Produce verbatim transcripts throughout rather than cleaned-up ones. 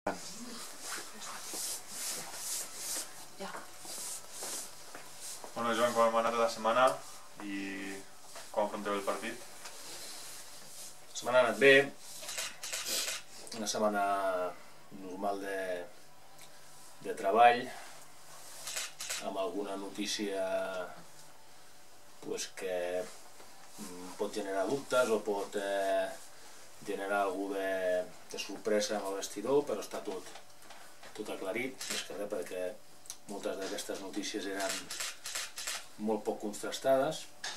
Bueno, Joan, com hem anat la setmana i com afronteu el partit? La setmana ha anat bé, una setmana normal de, de treball, amb alguna notícia pues, que pot generar dubtes o pot eh, generar algú de, de sorpresa amb el vestidor, però està tot, tot aclarit, més que res perquè moltes d'aquestes notícies eren molt poc contrastades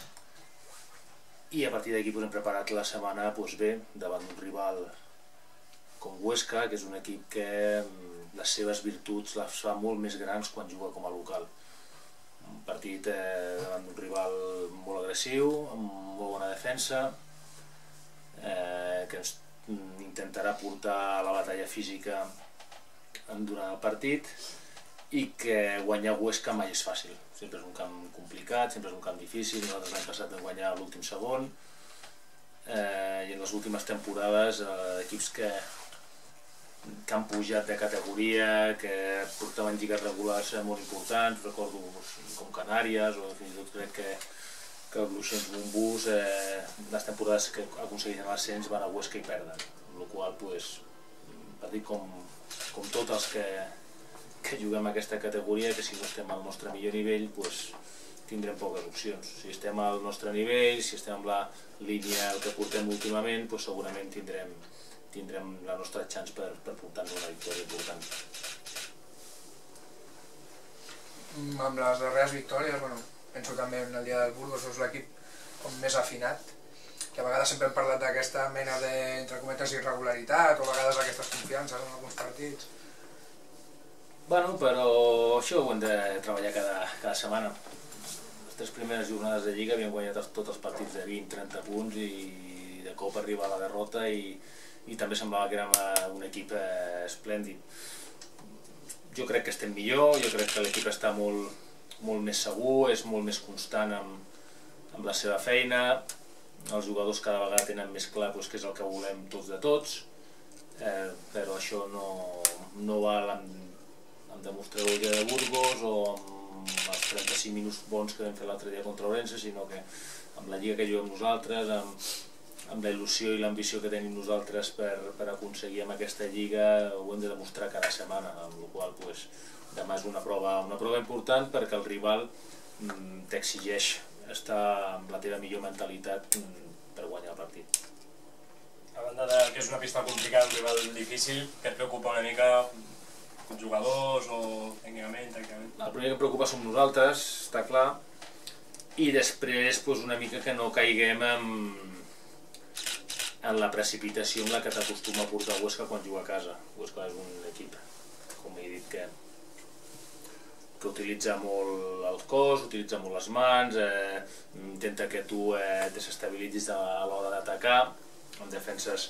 i a partir d'aquí pues, hem preparat la setmana pues, bé davant d'un rival com Huesca, que és un equip que les seves virtuts les fa molt més grans quan juga com a local. Un partit eh, davant d'un rival molt agressiu, amb molt bona defensa, eh, que ens intentarà portar a la batalla física durant el partit i que guanyar Huesca mai és fàcil. Sempre és un camp complicat, sempre és un camp difícil. Nosaltres l'any passat vam guanyar l'últim segon eh, i en les últimes temporades eh, equips que, que han pujat de categoria, que portaven lligues regulars molt importants, recordo com Canàries o fins i tot crec que, que el Bluixens Montbus, eh, les temporades que aconsegueixen l'ascens van a Huesca i perden, amb la qual cosa, pues, per dir com, com tots els que que juguem a aquesta categoria, que si no estem al nostre millor nivell pues, tindrem poques opcions. Si estem al nostre nivell, si estem amb la línia que portem últimament, pues, segurament tindrem, tindrem la nostra chance per, per portar-nos una victòria important. Amb les darreres victòries, bueno, penso també en el dia del Burgos, és l'equip més afinat, que a vegades sempre hem parlat d'aquesta mena de, entre cometes, irregularitat o a vegades aquestes confiances en alguns partits. Bueno, però això ho hem de treballar cada, cada setmana. Les tres primeres jornades de Lliga havíem guanyat tots els partits de vint trenta punts i de cop arriba la derrota i, i també semblava que érem un equip eh, esplèndid. Jo crec que estem millor, jo crec que l'equip està molt, molt més segur, és molt més constant amb, amb la seva feina, els jugadors cada vegada tenen més clar pues, què és el que volem tots de tots, eh, però això no, no val amb amb demostrar el dia de Burgos o amb els trenta-cinc minuts bons que vam fer l'altre dia contra Orense, sinó que amb la lliga que juguem nosaltres, amb, amb la il·lusió i l'ambició que tenim nosaltres per, per aconseguir amb aquesta lliga, ho hem de demostrar cada setmana, amb la qual cosa pues, demà és una prova, una prova important perquè el rival mm, t'exigeix estar amb la teva millor mentalitat mm, per guanyar el partit. A banda de que és una pista complicada, un rival difícil, que et preocupa una mica jugadors o tècnicament, tècnicament? El primer que em preocupa som nosaltres, està clar, i després pues, una mica que no caiguem en, en la precipitació en la que t'acostuma a portar Huesca quan juga a casa. Huesca és un equip, com he dit, que, que utilitza molt el cos, utilitza molt les mans, eh, intenta que tu eh, desestabilitzis a l'hora d'atacar, amb defenses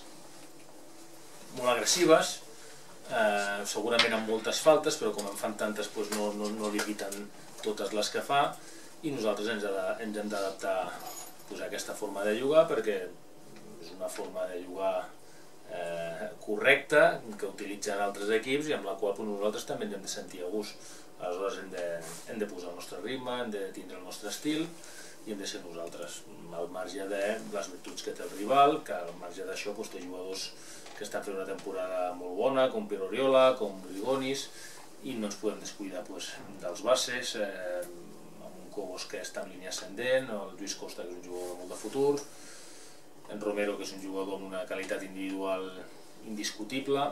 molt agressives, Eh, segurament amb moltes faltes, però com en fan tantes pues no, no, no li eviten totes les que fa i nosaltres ens, ha de, ens hem d'adaptar pues, a aquesta forma de jugar perquè és una forma de jugar eh, correcta que utilitzen altres equips i amb la qual pues, nosaltres també ens hem de sentir a gust. Aleshores hem de, hem de posar el nostre ritme, hem de tindre el nostre estil i hem de ser nosaltres, al marge de les virtuts que té el rival, que al marge d'això pues, té jugadors que estan fent una temporada molt bona, com Pere Oriola, com Grigonis, i no ens podem descuidar pues, dels bases, eh, amb un Cobos que està en línia ascendent, el Lluís Costa, que és un jugador de molt de futur, en Romero, que és un jugador amb una qualitat individual indiscutible,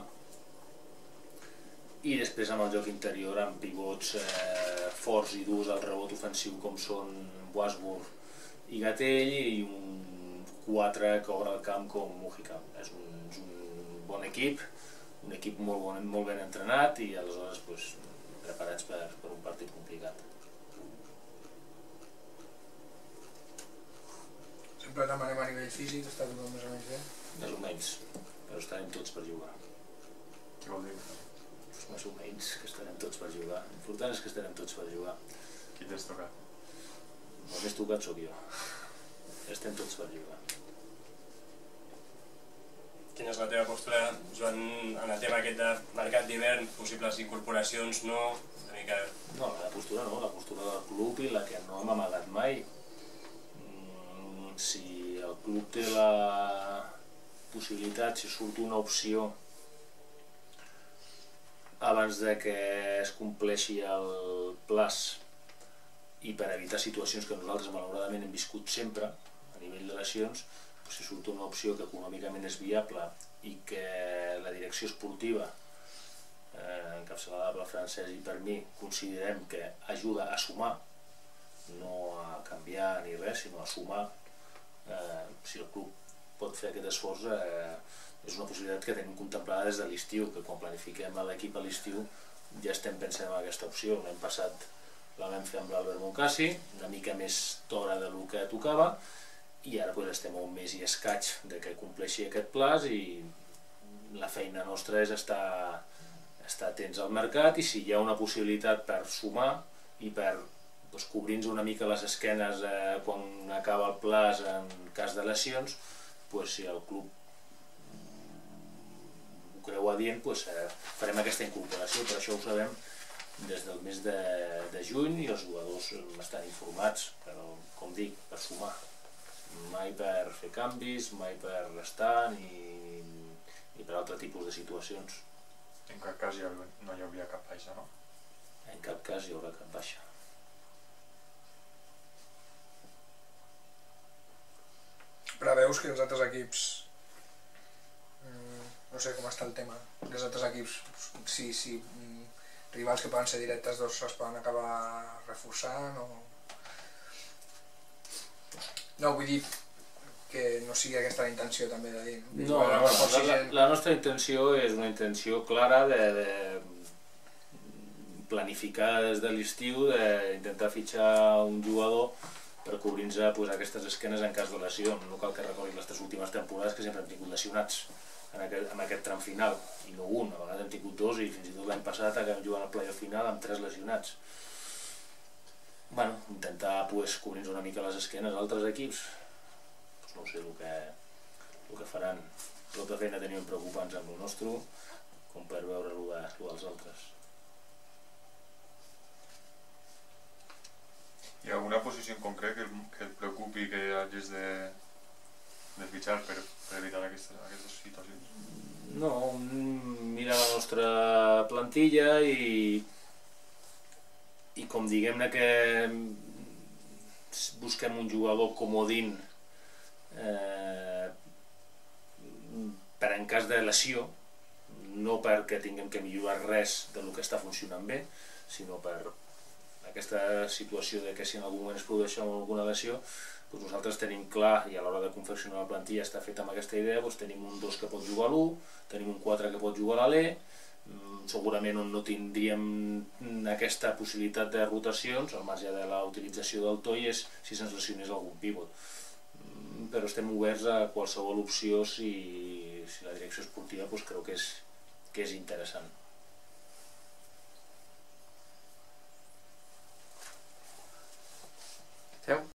i després amb el joc interior amb pivots eh, forts i durs al rebot ofensiu com són Wasburg i Gatell i un quatre que obre el camp com Mújica. És un, és un bon equip, un equip molt, bon, molt ben entrenat i aleshores pues, preparats per, per un partit complicat. Sempre demanem a nivell físic, està tot més o menys bé? Més o menys, però estarem tots per jugar. Què vol dir? Més o menys, que estarem tots per jugar. L'important és que estarem tots per jugar. Qui t'has tocat? El més tocat sóc jo. Estem tots per jugar. quina és la teva postura, Joan, en el tema aquest de mercat d'hivern, possibles incorporacions, no? Una mica... No, la postura no, la postura del club i la que no hem amagat mai. Mm, si el club té la possibilitat, si surt una opció abans de que es compleixi el plaç i per evitar situacions que nosaltres malauradament hem viscut sempre a nivell de lesions, si surt una opció que econòmicament és viable i que la direcció esportiva eh, encapçalada pel Francesc i per mi considerem que ajuda a sumar, no a canviar ni res, sinó a sumar, eh, si el club pot fer aquest esforç, eh, és una possibilitat que tenim contemplada des de l'estiu, que quan planifiquem l'equip a l'estiu ja estem pensant en aquesta opció. L'any passat la vam fer amb l'Albert Moncasi, una mica més d'hora del que tocava, i ara doncs, estem a un mes i escaig de que compleixi aquest plaç i la feina nostra és estar, estar atents al mercat i si hi ha una possibilitat per sumar i per doncs, cobrir-nos una mica les esquenes eh, quan acaba el plaç en cas de lesions, doncs, si el club ho creu adient, doncs, eh, farem aquesta incorporació, però això ho sabem des del mes de, de juny i els jugadors estan informats, però com dic, per sumar. Mai per fer canvis, mai per restar ni, ni per altre tipus de situacions. En cap cas ja no hi hauria cap baixa, no? En cap cas hi haurà cap baixa. Preveus que els altres equips, no sé com està el tema, els altres equips, si, si rivals que poden ser directes doncs es poden acabar reforçant o... No, vull dir que no sigui aquesta la intenció també de dir. No, no, no la, la, la nostra intenció és una intenció clara de, de planificar des de l'estiu, d'intentar fitxar un jugador per cobrir-nos pues, aquestes esquenes en cas de lesió. No cal que recordi les tres últimes temporades que sempre hem tingut lesionats en aquest, en aquest tram final, i no un, a vegades hem tingut dos i fins i tot l'any passat acabem jugant al playoff final amb tres lesionats. Bueno, intentar pues, cobrir-nos una mica les esquenes a altres equips, pues, no sé el que, el que faran. Tota feina tenim preocupants amb el nostre, com per veure el dels altres. Hi ha alguna posició en concret que, que et preocupi que hagis de, de fitxar per, per evitar aquestes, aquestes situacions? No, mira la nostra plantilla i, i com diguem-ne que busquem un jugador comodín eh, per en cas de lesió, no perquè tinguem que millorar res del que està funcionant bé, sinó per aquesta situació de que si en algun moment es produeix alguna lesió, doncs nosaltres tenim clar, i a l'hora de confeccionar la plantilla està feta amb aquesta idea, doncs tenim un dos que pot jugar a l'u, tenim un quatre que pot jugar a l'E, segurament on no tindríem aquesta possibilitat de rotacions, al marge de la utilització del Toi, és si se'ns lesionés algun pivot. Però estem oberts a qualsevol opció si, si la direcció esportiva doncs, creu que és, que és interessant. Seu?